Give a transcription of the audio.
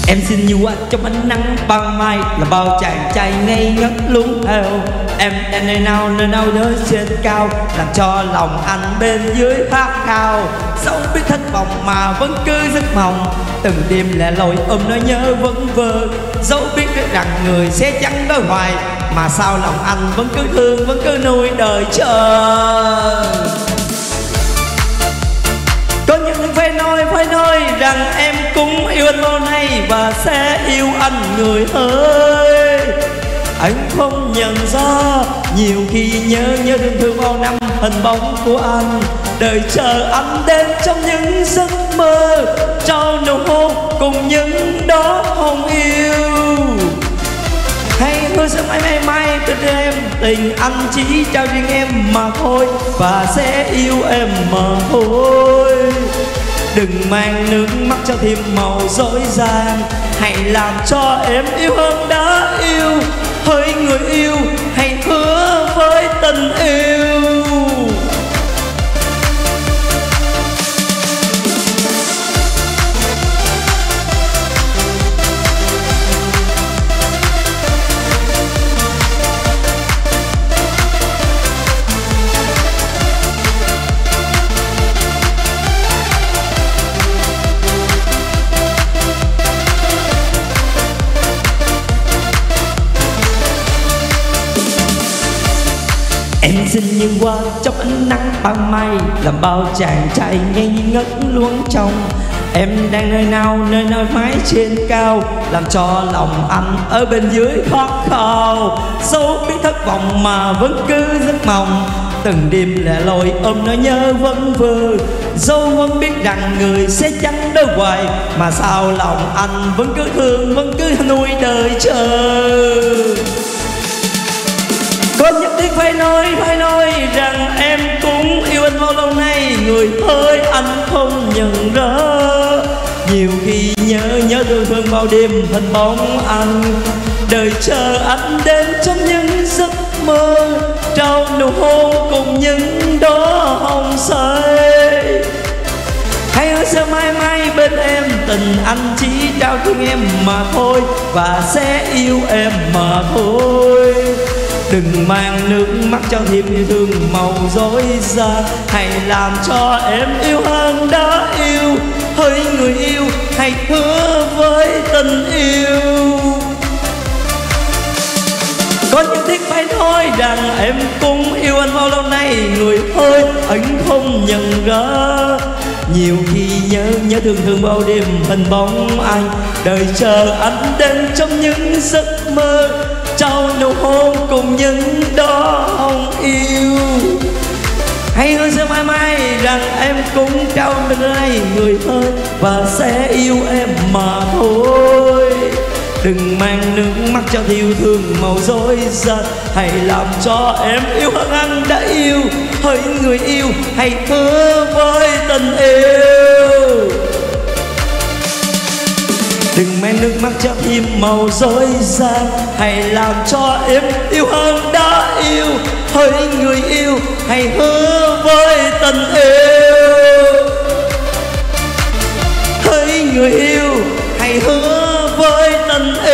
Em xin như qua trong ánh nắng ban mai, là bao chàng trai ngây ngất luôn theo. Em đang nơi nào nơi trên cao, làm cho lòng anh bên dưới khát khao. Dẫu biết thất vọng mà vẫn cứ giấc mộng, từng đêm lẻ loi ôm nỗi nhớ vấn vơ. Dẫu biết rằng người sẽ chẳng đôi hoài, mà sao lòng anh vẫn cứ thương, vẫn cứ nuôi đời chờ. Có những phải nói rằng em cũng yêu anh lâu nay và sẽ yêu anh người ơi. Anh không nhận ra nhiều khi nhớ thương bao năm hình bóng của anh, đời chờ anh đến trong những giấc mơ, trao nụ hôn cùng những đó không yêu. Hay hứa sẽ mãi bên em, tình anh chỉ trao riêng em mà thôi, và sẽ yêu em mà thôi. Đừng mang nước mắt cho thêm màu dối gian, hãy làm cho em yêu hơn đã yêu. Hỡi người yêu, hãy hứa với tình yêu. Em xin như hoa trong ánh nắng ban mai, làm bao chàng trai ngây ngất luôn trong. Em đang nơi nào nơi mái trên cao, làm cho lòng anh ở bên dưới khát khao. Dẫu biết thất vọng mà vẫn cứ giấc mộng, từng đêm lẻ loi ôm nỗi nhớ vấn vơ. Dẫu vẫn biết rằng người sẽ chẳng đâu hoài, mà sao lòng anh vẫn cứ thương, vẫn cứ nuôi đời chờ. Có nhất thiết phải nói rằng em cũng yêu anh bao lâu nay. Người ơi anh không nhận ra, nhiều khi nhớ thương bao đêm hình bóng anh, đời chờ anh đến trong những giấc mơ, trao nụ hôn cùng những đóa hồng say. Hãy hứa sẽ mãi bên em, tình anh chỉ trao thương em mà thôi, và sẽ yêu em mà thôi. Đừng mang nước mắt cho thêm yêu thương màu dối gian, hãy làm cho em yêu hơn đã yêu. Hỡi người yêu, hãy hứa với tình yêu. Có nhất thiết phải nói rằng em cũng yêu anh bao lâu nay. Người ơi anh không nhận ra, nhiều khi nhớ thương bao đêm hình bóng anh, đời chờ anh đến trong những giấc mơ, trao nụ hôn cùng những đó hồng yêu. Hãy hứa sẽ mãi rằng em cũng trao bên đây người ơi, và sẽ yêu em mà thôi. Đừng mang nước mắt cho yêu thương màu dối gian, hãy làm cho em yêu hơn anh đã yêu. Hỡi người yêu, hãy hứa với tình yêu. Đừng mang nước mắt cho thêm màu dối gian, hãy làm cho em yêu hơn đã yêu. Hỡi người yêu, hãy hứa với tình yêu. Hỡi người yêu, hãy hứa với tình